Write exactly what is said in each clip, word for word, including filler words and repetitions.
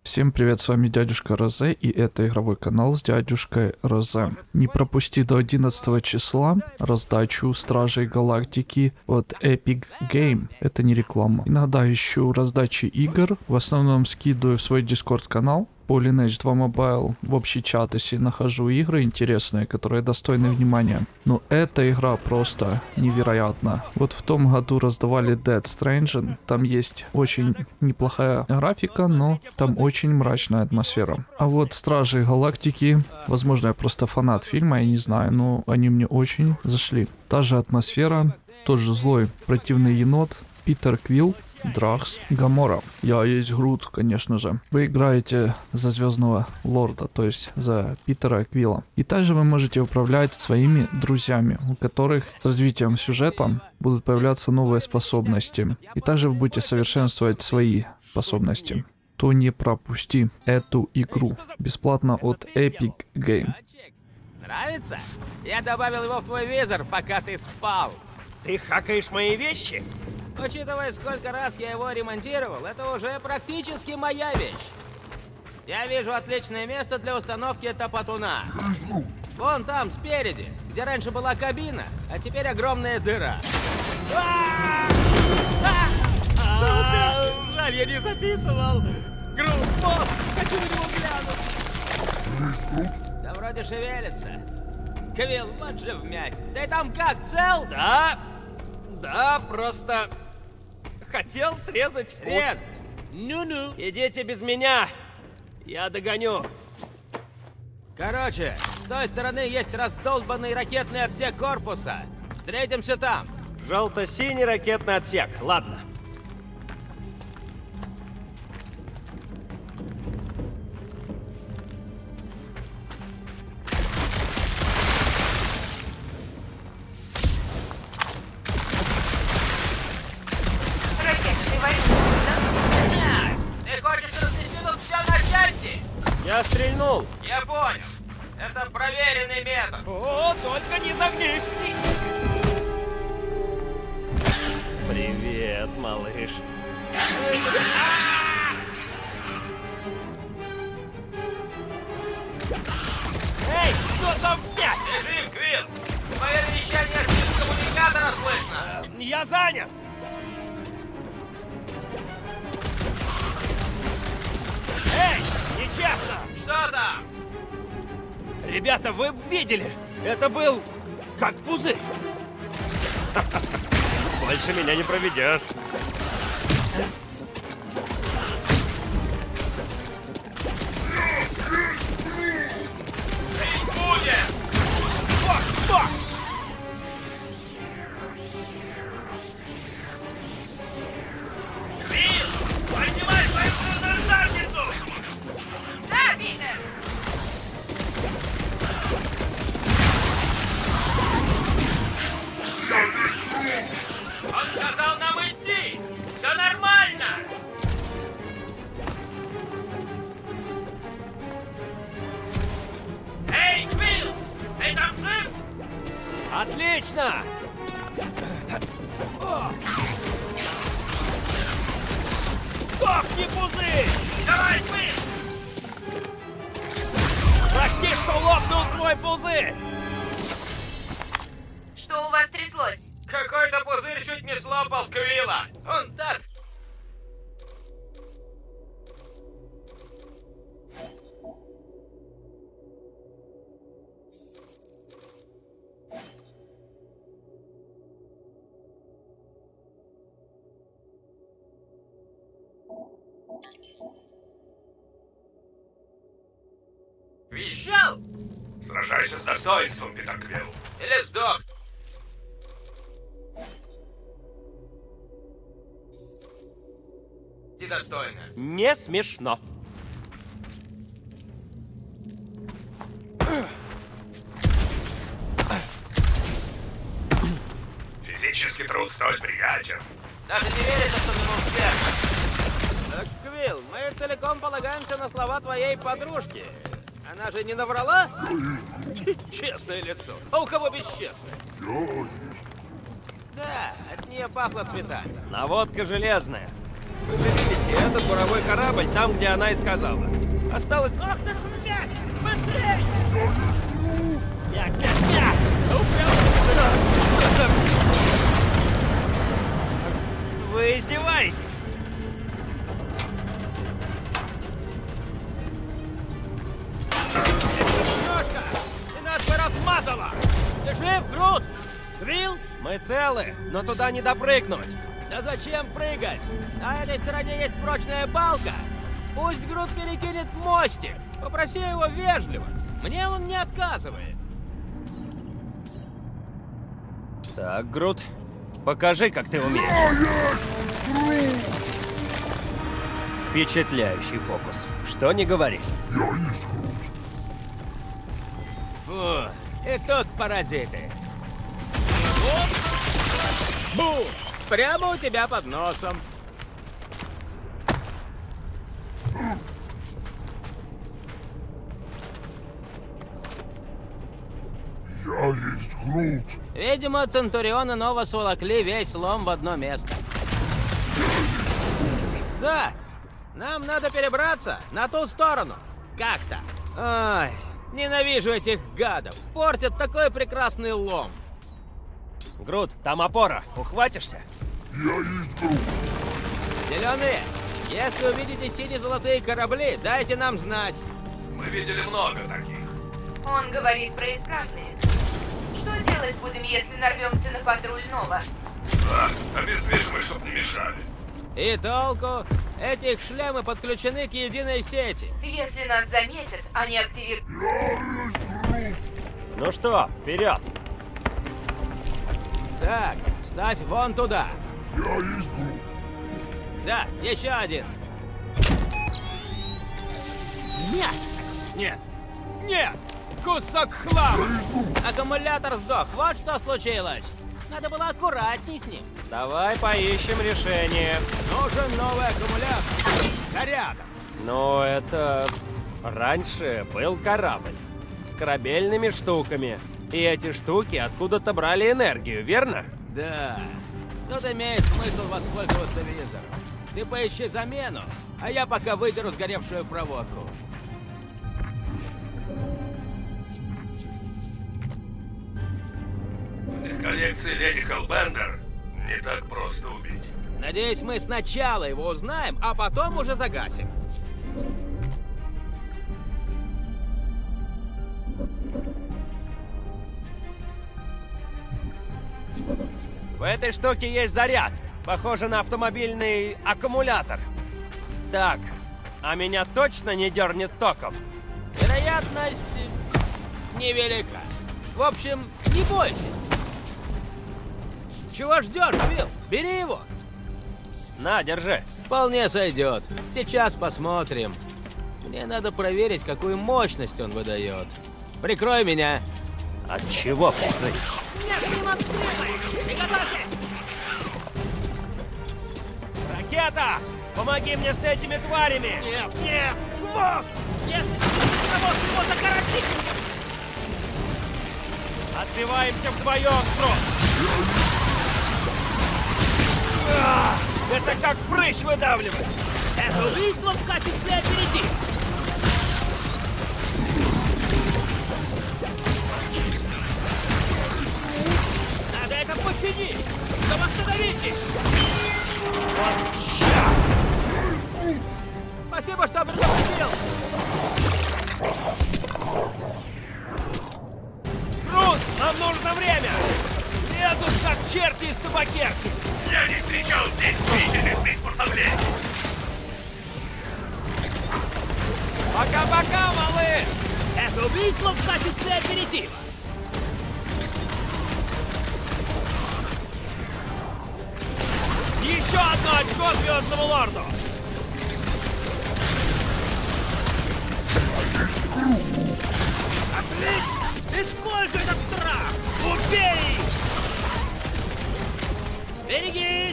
Всем привет, с вами дядюшка Розе, и это игровой канал с дядюшкой Розе. Не пропусти до одиннадцатого числа раздачу Стражей Галактики от Epic Game. Это не реклама. Иногда ищу раздачи игр, в основном скидываю в свой Discord канал. По Lineage два Mobile в общий чат, если нахожу игры интересные, которые достойны внимания. Но эта игра просто невероятна. Вот в том году раздавали Death Stranding. Там есть очень неплохая графика, но там очень мрачная атмосфера. А вот Стражи Галактики, возможно, я просто фанат фильма, я не знаю, но они мне очень зашли. Та же атмосфера, тот же злой противный енот, Питер Квилл, Дракс, Гамора. Я есть Грут, конечно же. Вы играете за Звездного Лорда, то есть за Питера Квилла. И также вы можете управлять своими друзьями, у которых с развитием сюжета будут появляться новые способности. И также вы будете совершенствовать свои способности. То не пропусти эту игру. Бесплатно от Epic Game. Нравится? Я добавил его в твой визор, пока ты спал. Ты хакаешь мои вещи? Учитывая, сколько раз я его ремонтировал, это уже практически моя вещь. Я вижу отличное место для установки топотуна. Вон там, спереди, где раньше была кабина, а теперь огромная дыра. Сука! Жаль, я не записывал. Грут, босс, хочу на него глянуть. Да вроде шевелится. Квилл, вот же вмять. Ты там как, цел? Да, да, просто хотел срезать путь. Срезать? Ну-ну. Идите без меня, я догоню. Короче, с той стороны есть раздолбанный ракетный отсек корпуса. Встретимся там. Желто-синий ракетный отсек, ладно. Я стрельнул. Я понял. Это проверенный метод. О, только не загнись. Привет, малыш. Эй, что там вмять? Ты жив, Квилл? Твое вещание с коммуникатора слышно. Э, я занят. Эй, нечестно. Что там? Ребята, вы видели? Это был как пузырь. Больше меня не проведешь. Жить будем! Фак, фак! Квилл, поднимай свою суперзарницу! Да, Питер! Он сказал нам идти! Все нормально! Эй, Квилл! Ты там жив? Отлично! Сдохни, пузырь! Давай, Квилл! Почти что лопнул твой пузырь! Что у вас тряслось? Какой-то пузырь чуть не слопал Квилла! Он так... Визжал? Сражайся с достоинством, Питер Квилл. Или сдох? Недостойно. Не смешно. Физический труд столь приятен. Даже не верится, что мы успешны. Так, Квилл, мы целиком полагаемся на слова твоей подружки. Она же не наврала? Честное лицо. А у кого бесчестное? Да, от нее пахло цветами. Наводка железная. Вы же видите, найти этот буровой корабль там, где она и сказала. Осталось... Ах ты ж мять! Быстрей! Мять, мять, мять! Ну, прям... Что за... Вы издеваетесь? Немножко! Ты нас бы размазала! Ты жив, Грут? Квилл? Мы целы, но туда не допрыгнуть. Да зачем прыгать? На этой стороне есть прочная балка. Пусть Грут перекинет мостик. Попроси его вежливо. Мне он не отказывает. Так, Грут, покажи, как ты умеешь. Впечатляющий фокус. Что не говори. Фу, и тут паразиты. Бу! Прямо у тебя под носом. Я есть Грут. Видимо, Центуриона Нова сволокли весь лом в одно место. Да, нам надо перебраться на ту сторону. Как-то. Ай, ненавижу этих гадов. Портят такой прекрасный лом. Грут, там опора. Ухватишься? Я есть Грут. Зеленые, если увидите сине-золотые корабли, дайте нам знать. Мы видели много таких. Он говорит про исправные. Что делать будем, если нарвемся на патруль Нова? Да, обездвижим их, чтоб не мешали. И толку? Эти их шлемы подключены к единой сети. Если нас заметят, они активируют... Ну что, вперед! Так, ставь вон туда. Я есть Грут. Да, еще один. Нет! Нет! Нет! Кусок хлама! Аккумулятор сдох, вот что случилось. Надо было аккуратней с ним. Давай поищем решение. Нужен новый аккумулятор. Зарядом. Но это... Раньше был корабль. С корабельными штуками. И эти штуки откуда-то брали энергию, верно? Да. Тут имеет смысл воспользоваться визором. Ты поищи замену, а я пока выдеру сгоревшую проводку. Их коллекции леди Хеллбендер не так просто убить. Надеюсь, мы сначала его узнаем, а потом уже загасим. В этой штуке есть заряд. Похоже на автомобильный аккумулятор. Так, а меня точно не дернет током? Вероятность невелика. В общем, не бойся. Чего ждешь, Билл? Бери его. На, держи. Вполне сойдет. Сейчас посмотрим. Мне надо проверить, какую мощность он выдает. Прикрой меня. От чего прикрыть? Нет, не отстрелы! Приготовься! Ракета! Помоги мне с этими тварями! Нет, нет! Хвост! Нет! Хвост его закоротит! Отбиваемся вдвоем, Строк! А, это как прыщ выдавливать! Это убийство в качестве аперитива! Надо это починить! Чтобы остановить их! Спасибо, что предупредил! Крут, нам нужно время! Лезут как черти из табакерки! Я не встречал здесь виденных приспособлений. Пока-пока, малыш! Это убийство в качестве аперитива! Еще одно очко Звездному Лорду! Отлично! Используй этот страх! Убей их! Берегись!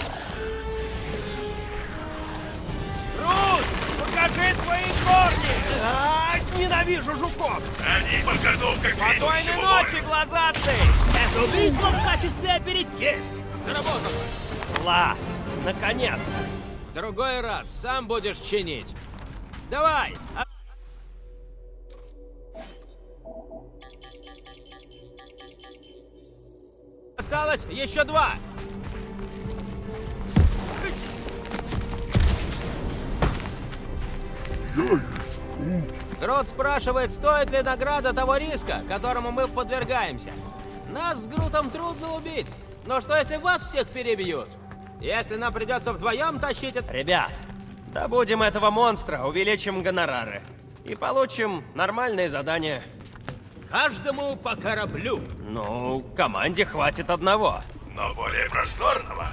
Крут, покажи свои корни! А, ненавижу жуков! Они подготовка к Спокойной грядущему ночи, бою. глазастый! Это убийство в качестве аперитива! Есть! Заработало! Класс! Наконец-то! другой раз сам будешь чинить. Давай! а- Осталось еще два. Я есть Грут. Грут спрашивает, стоит ли награда того риска, которому мы подвергаемся. Нас с Грутом трудно убить. Но что если вас всех перебьют? Если нам придется вдвоем тащить это... Ребят, добудем этого монстра, увеличим гонорары. И получим нормальные задания. Каждому по кораблю. Ну, команде хватит одного. Но более просторного.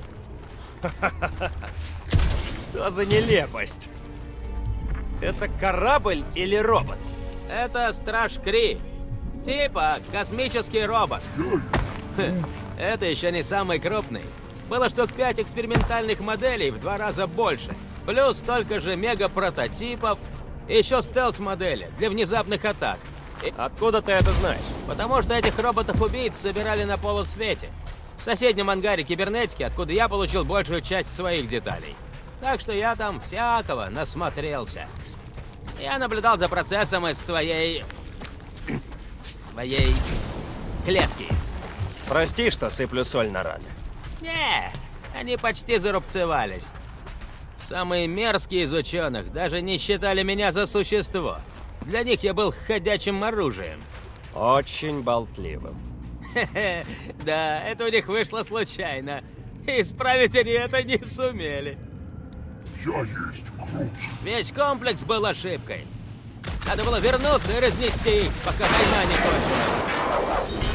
Что за нелепость? Это корабль или робот? Это Страж Кри. Типа космический робот. Хе, это еще не самый крупный. Было штук пять экспериментальных моделей, в два раза больше. Плюс столько же мега-прототипов. И еще стелс-модели для внезапных атак. И... Откуда ты это знаешь? Потому что этих роботов-убийц собирали на полусвете. В соседнем ангаре кибернетики, откуда я получил большую часть своих деталей. Так что я там всякого насмотрелся. Я наблюдал за процессом из своей... своей... клетки. Прости, что сыплю соль на раны. Не, они почти зарубцевались. Самые мерзкие из ученых даже не считали меня за существо. Для них я был ходячим оружием. Очень болтливым. Хе-хе, да, это у них вышло случайно. Исправить они это не сумели. Я есть Грут. Весь комплекс был ошибкой. Надо было вернуться и разнести их, пока война не кончилась.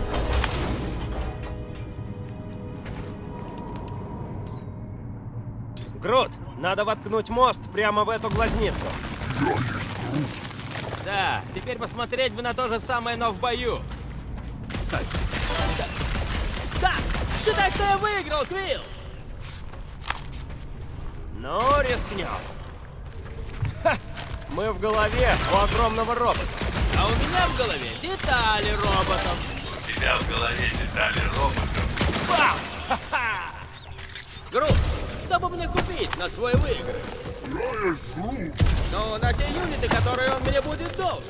Грут, надо воткнуть мост прямо в эту глазницу. Я есть Грут. Да, теперь посмотреть бы на то же самое, но в бою. Стой. Да, да, считай, что я выиграл, Квилл! Ну, рискнем. Ха, мы в голове у огромного робота. А у меня в голове детали роботов. У тебя в голове детали роботов. Бам! Ха-ха! Грут, что бы мне купить на свой выигрыш? Я есть Грут. Ну, на те юниты, которые он мне будет должен.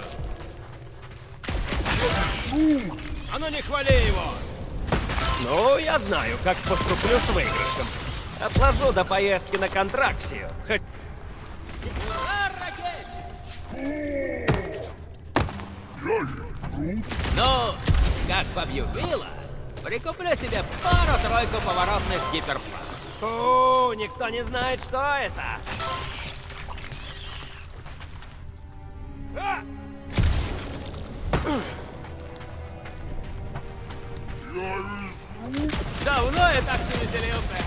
А ну не хвали его! Ну, я знаю, как поступлю с выигрышем. Отложу до поездки на Контраксию. Хоть... Ура, ракете! Я есть Грут. Ну, как побью Квилла, прикуплю себе пару-тройку поворотных гиперпланов. Фу, никто не знает, что это. А! Я есть Грут. Давно я так не веселился.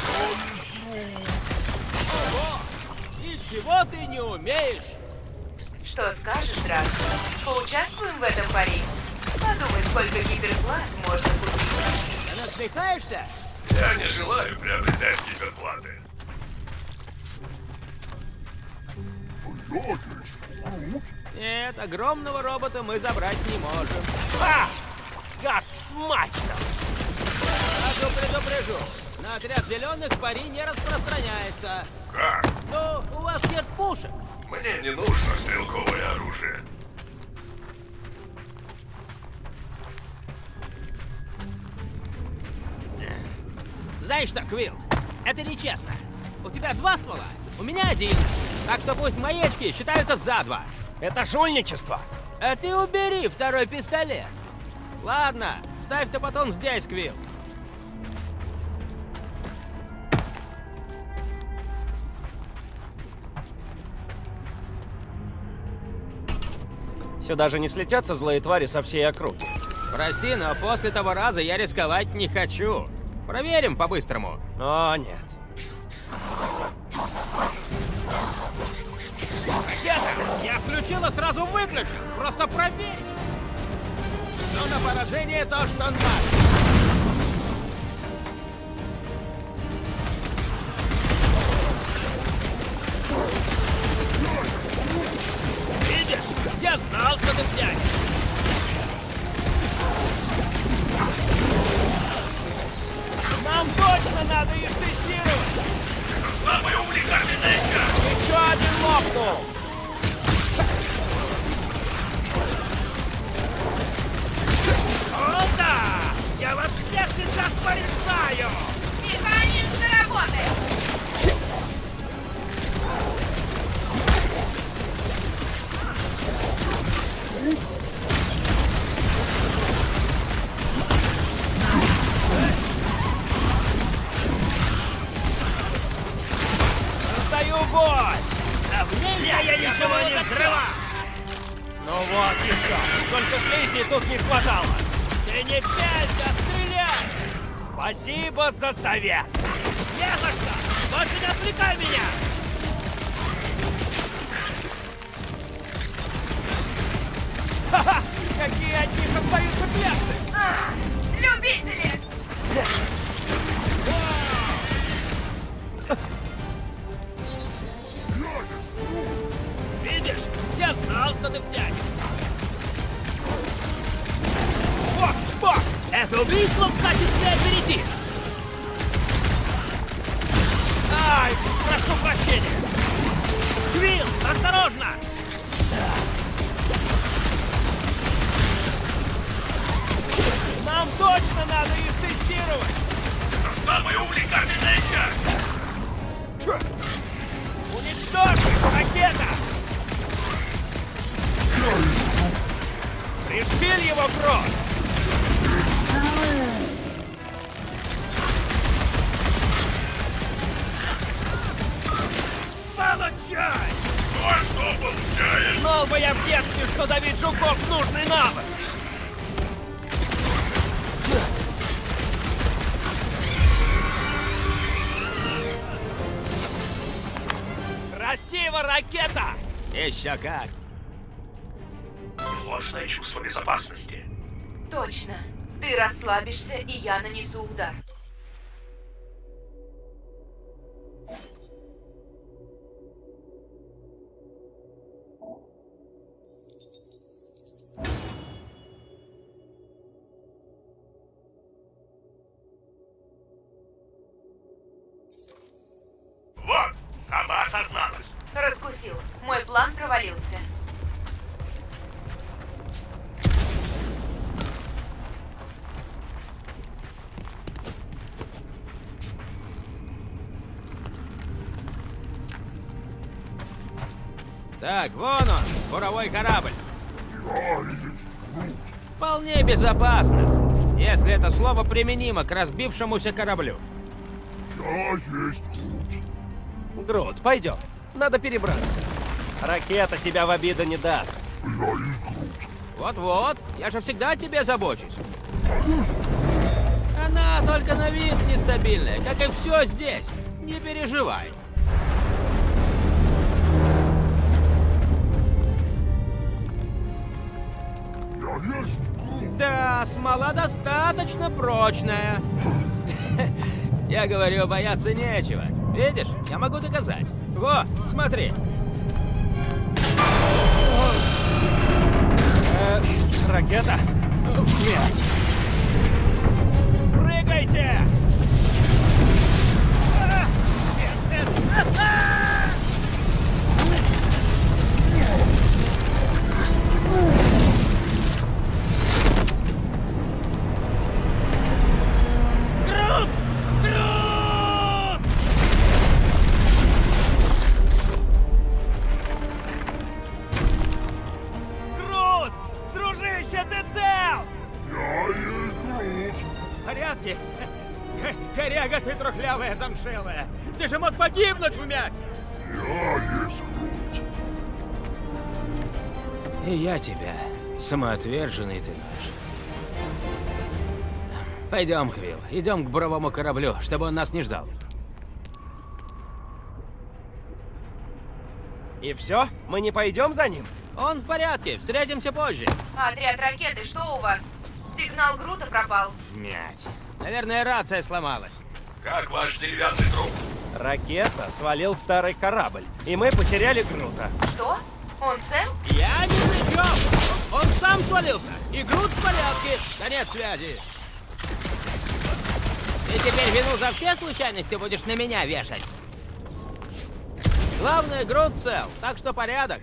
Ого! Ничего ты не умеешь. Что скажешь, Драк? Поучаствуем в этом пари? Подумай, сколько гиперплат можно купить. Ты насмехаешься? Я не желаю приобретать гиперплаты. Я есть Грут. Нет, огромного робота мы забрать не можем. А! Как смачно! Сразу предупрежу, на отряд зеленых пари не распространяется. Как? Но у вас нет пушек. Мне не нужно стрелковое оружие. Знаешь что, Квилл, это нечестно. У тебя два ствола, у меня один. Так что пусть мои очки считаются за два. Это жульничество. А ты убери второй пистолет. Ладно, ставь топотон здесь, Квилл. Сюда же не слетятся злые твари со всей округи. Прости, но после того раза я рисковать не хочу. Проверим по-быстрому. О, нет. Ракета! Я включил и сразу выключил. Просто проверь. Но на поражение то, что надо. Видишь? Я знал, что ты тянешь. Нам точно надо их тестировать! Самый Я, я ничего не взрывал! Ну вот и все. Только слизней тут не хватало. Ты не пялься, стреляй! Спасибо за совет! Не за что! Больше не отвлекай меня! Ха-ха! Какие от них остаются перцы! А, любители! Видишь? Я знал, что ты втянешь. Спок, спок! Это убийство в качестве аперитива. Ай, прошу прощения. Квилл, осторожно! Нам точно надо их тестировать. Самая увлекательная часть! Уничтожь! Ракета! Пришпиль его, Крот! Получай! Ну а что получаешь? Знал бы я в детстве, что давить жуков нужный навык! Красиво, ракета! Еще как. Ложное чувство безопасности. Точно. Ты расслабишься, и я нанесу удар. Вот, сама осозналась. Раскусил. Мой план провалился. Так, вон он, буровой корабль. Я есть Грут. Вполне безопасно, если это слово применимо к разбившемуся кораблю. Я есть Грут. Грут, пойдем. Надо перебраться. Ракета тебя в обиду не даст. Я есть Грут. Вот-вот, я же всегда о тебе забочусь. Она только на вид нестабильная, как и все здесь. Не переживай. Я есть Грут. Да, смола достаточно прочная. Я говорю, бояться нечего. Видишь, я могу доказать. Во, смотри. Э, ракета? Блять. Прыгайте! А! Нет, нет. А! Грут! Грут! Грут! Дружище, ты цел! Я есть Грут. В порядке? Х- Коряга ты трухлявая, замшелая. Ты же мог погибнуть вмять. Я есть Грут. И я тебя, самоотверженный ты наш. Пойдем, Квилл, идем к буровому кораблю, чтобы он нас не ждал. И все? Мы не пойдем за ним? Он в порядке, встретимся позже. Отряд ракеты, что у вас? Сигнал Грута пропал. Вмять. Наверное, рация сломалась. Как ваш деревянный труп? Ракета свалил старый корабль, и мы потеряли Грута. Что? Он цел? Я ни при чем. Он сам свалился. И Грут в порядке. Конец связи. Ты теперь вину за все случайности будешь на меня вешать. Главное, Грут цел, так что порядок.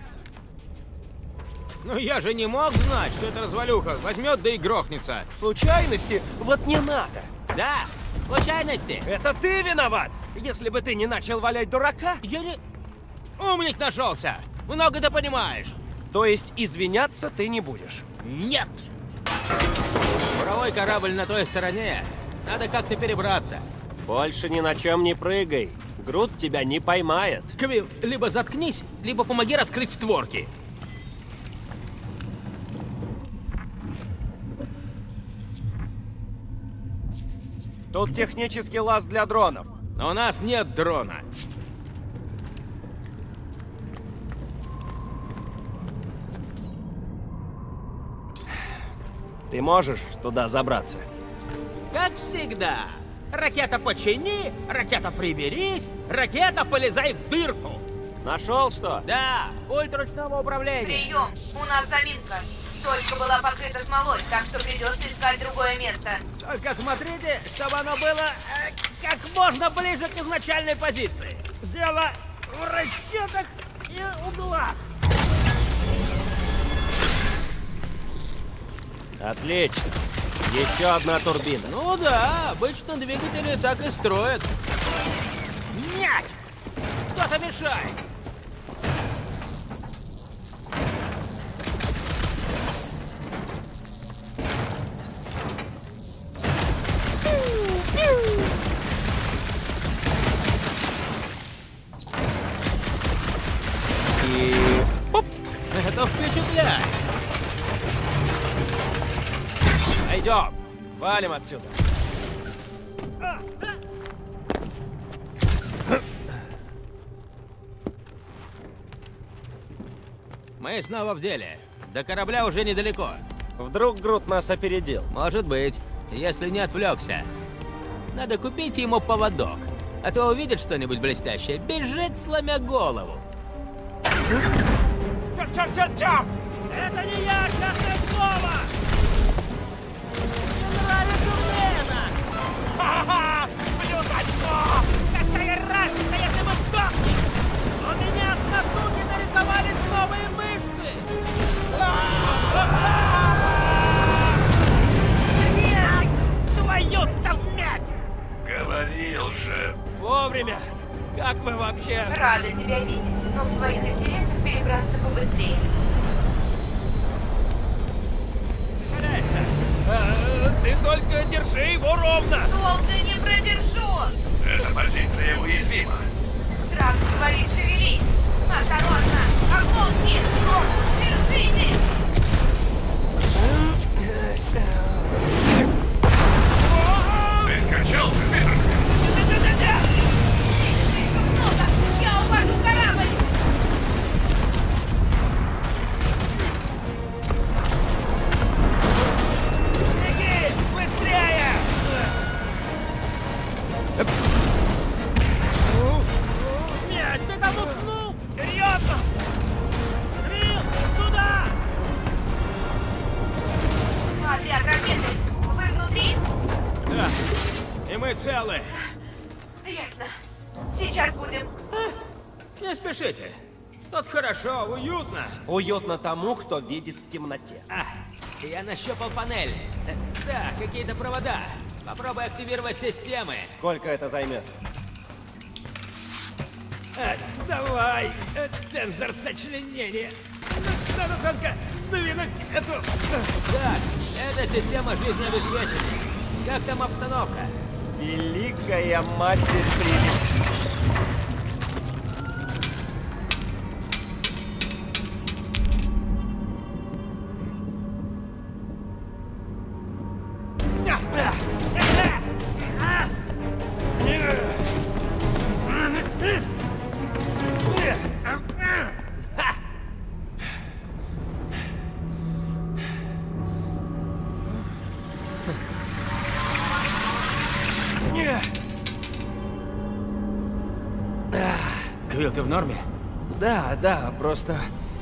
Ну я же не мог знать, что эта развалюха возьмет да и грохнется. Случайности вот не надо. Да, случайности. Это ты виноват! Если бы ты не начал валять дурака, Я не... Умник нашелся. Много ты понимаешь. то есть извиняться ты не будешь. Нет. Буровой корабль на той стороне. Надо как-то перебраться. Больше ни на чем не прыгай. Грут тебя не поймает. Квилл, либо заткнись, либо помоги раскрыть створки. Тут технический лаз для дронов. Но у нас нет дрона. Ты можешь туда забраться? Как всегда. Ракета почини, ракета приберись, ракета полезай в дырку. Нашел что? Да, пульт ручного управления. Прием, у нас заминка. Точка была покрыта смолой, так что придется искать другое место. Только смотрите, чтобы оно было э, как можно ближе к изначальной позиции. Дело в расчетах и углах. Отлично. Еще одна турбина. Ну да, обычно двигатели так и строят. Нет! Кто-то мешает! И... Оп! Это впечатляет! Пойдем. Валим отсюда. Мы снова в деле. До корабля уже недалеко. Вдруг Грут нас опередил. Может быть, если не отвлекся. Надо купить ему поводок. А то увидит что-нибудь блестящее, бежит, сломя голову. Черт, черт, черт! Это не я, честное слово! Мне нравится время! Ха-ха! Плюс очко! Какая разница, если мы сдохнем? У меня на штуке нарисовались новые мышцы! Нет! Твою-то мять! Говорил же. Вовремя! Как вы вообще? Рада тебя видеть, но в твоих интересах перебраться побыстрее. А, ты только держи его ровно! Долго не продержу! Эта позиция уязвима. Драк говорит, шевелись! Осторожно! Оглохни! Держитесь! Ты скачался, Питер? Слишком много! Я увожу корабль! Беги! Быстрее! Нет, ты там уснул! Серьезно? Крил, сюда! Отряд ракеты! Вы внутри? Да. И мы целы. Ясно. Сейчас будем. Не спешите. Тут хорошо, уютно. Уютно тому, кто видит в темноте. А, я нащупал панель. Э, Да, какие-то провода. Попробуй активировать системы. Сколько это займет? Э, Давай, э, тензор сочленения. Ну, Надо только сдвинуть эту... Так, это система жизнеобеспечения. Как там обстановка? Великая Матерь Прелесть. Квилл, ты в норме? Да, да, просто...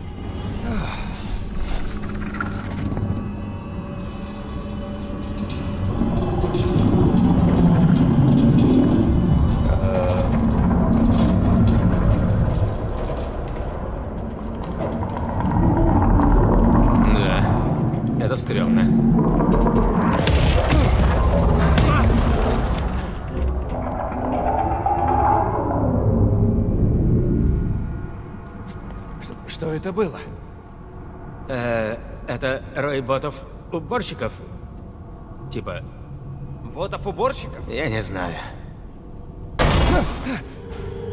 Да, это стрёмно. Что это было? Э, это рой ботов-уборщиков? Типа, Ботов-уборщиков? я не знаю.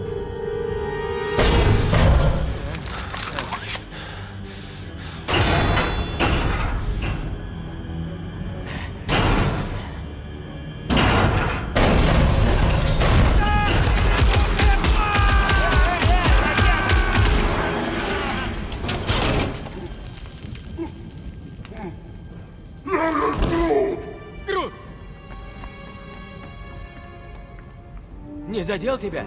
задел тебя?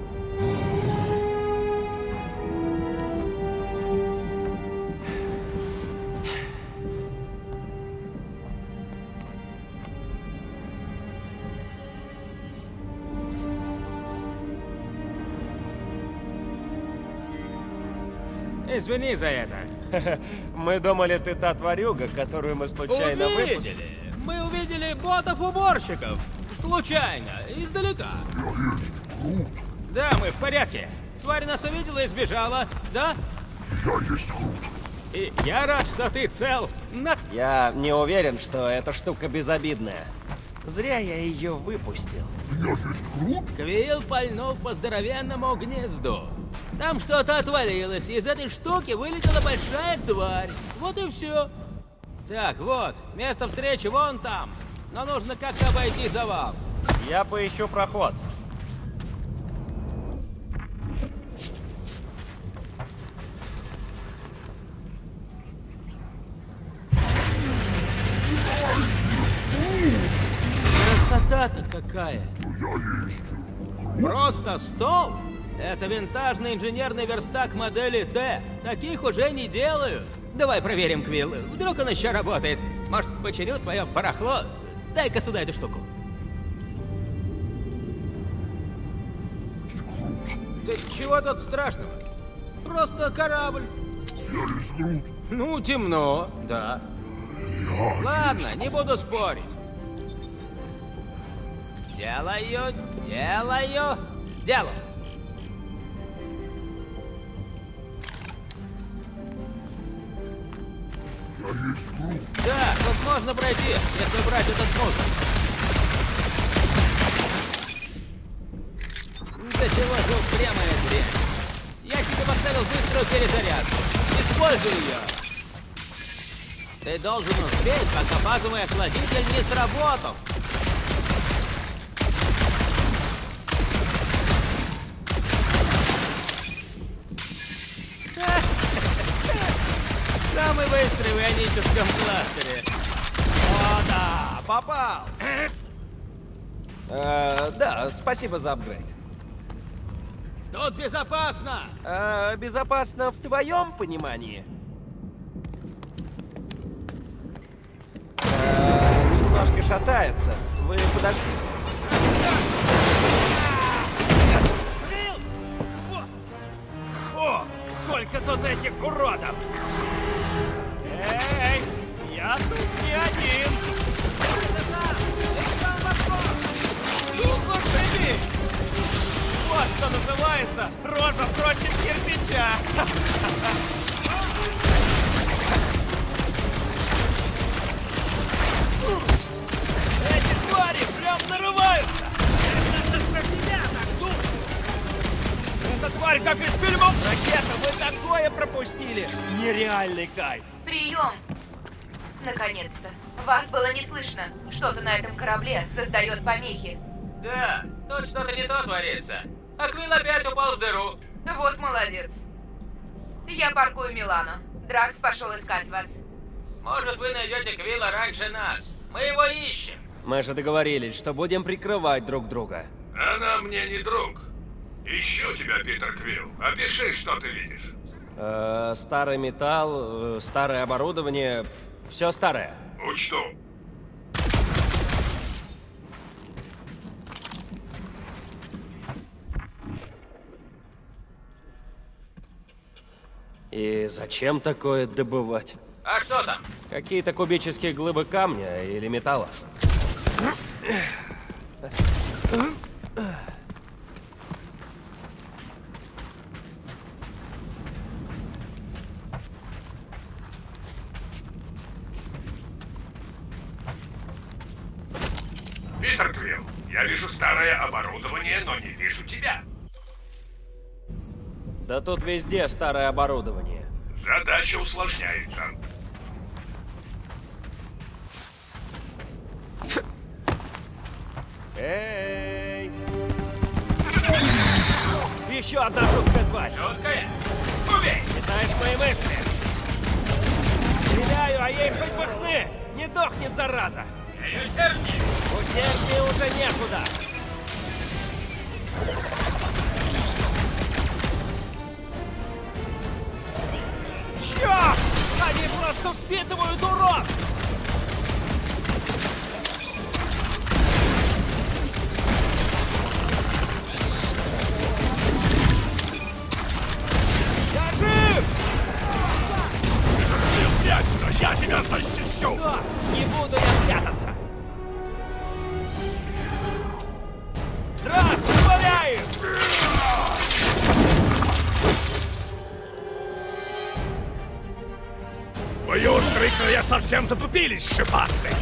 Извини за это. Мы думали, ты та тварюга, которую мы случайно выпустили. Увидели. Мы увидели ботов-уборщиков. Случайно, издалека. Я есть Грут. Да, мы в порядке. Тварь нас увидела и сбежала, да? Я есть Грут. И я рад, что ты цел. На... Я не уверен, что эта штука безобидная. Зря я ее выпустил. Я есть Грут. Квилл пальнул по здоровенному гнезду. Там что-то отвалилось, и из этой штуки вылетела большая тварь. Вот и все. Так, вот, место встречи вон там. Но нужно как-то обойти завал. Я поищу проход. Красота-то какая. Я есть Грут. Просто стол? Это винтажный инженерный верстак модели Т. Таких уже не делают. Давай проверим, Квилл. Вдруг он еще работает. Может, починю твое барахло? Дай-ка сюда эту штуку. Да чего тут страшного? Просто корабль. Я есть Грут. Ну, темно, да. Я Ладно, не буду спорить. Делаю, делаю, делаю. Я есть Грут. Да, тут можно пройти, если брать этот мусор. Да чего же упрямая дрянь. Я тебе поставил быструю перезарядку. Используй ее. Ты должен успеть, пока базовый охладитель не сработал. Самый быстрый в ионическом кластере. О, да, попал. Э, да, спасибо за апгрейд. Тут безопасно. Э, безопасно в твоем понимании? Э, немножко шатается. Вы подождите. О, сколько тут этих уродов! Эй, я тут не один! Ну, живи! Вот что называется рожа против кирпича! Эти твари прям нарываются! Это ж про тебя так думаю! Эта тварь как из фильмов «Ракета», вы такое пропустили! Нереальный кайф! Прием! Наконец-то. Вас было не слышно. Что-то на этом корабле создает помехи. Да, тут что-то не то творится. Аквил опять упал в дыру. Вот молодец. Я паркую Милану. Дракс пошел искать вас. Может, вы найдете Квилла раньше нас. Мы его ищем. Мы же договорились, что будем прикрывать друг друга. Она мне не друг. Ищу тебя, Питер Квилл. Опиши, что ты видишь. Э, старый металл, э, старое оборудование, все старое. Учту. И зачем такое добывать? А что там? Какие-то кубические глыбы камня или металла. Питер Квилл, я вижу старое оборудование, но не вижу тебя. Да тут везде старое оборудование. Задача усложняется. Эй! Еще одна жуткая тварь! Жуткая? Убей! Читаешь мои мысли? Стреляю, а ей хоть бы хны! Не дохнет, зараза! Ее сердце. Усерднее уже некуда! Чёрт! Они просто впитывают урон! Я тебя защищу! Да, не буду я прятаться! Дракс, удаляй! Твои острые края совсем затупились, шипастый!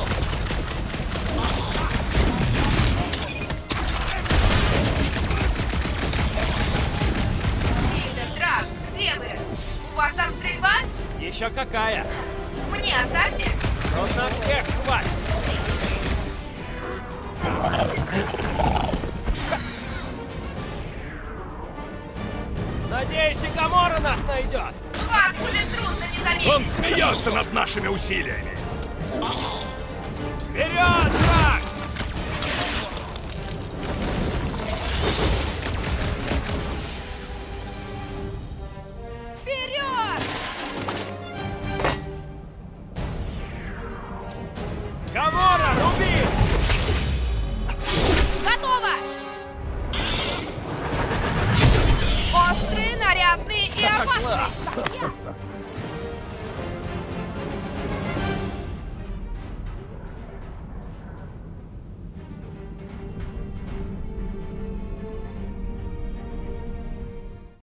Питер, Дракс, где вы? У вас там стрельба? Еще какая? Мне оставьте. Вот на всех хватит! Надеюсь, и Гамора нас найдет! Вас будет трудно не заметить. Он смеется над нашими усилиями! Вперед,